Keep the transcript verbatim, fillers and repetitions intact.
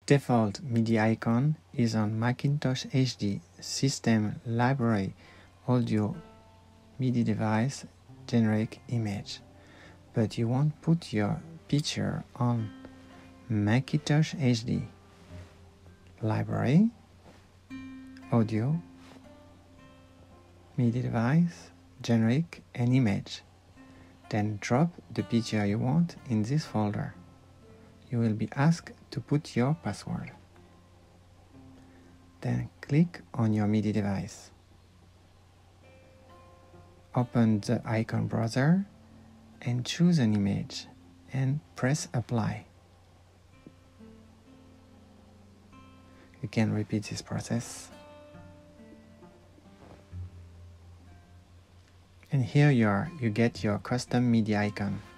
default MIDI icon is on Macintosh H D System Library Audio MIDI device generic image, but you won't put your picture on Macintosh H D Library Audio MIDI device generic and image. Then drop the picture you want in this folder. You will be asked to put your password. Then click on your MIDI device. Open the icon browser and choose an image and press apply. You can repeat this process. And here you are, you get your custom MIDI icon.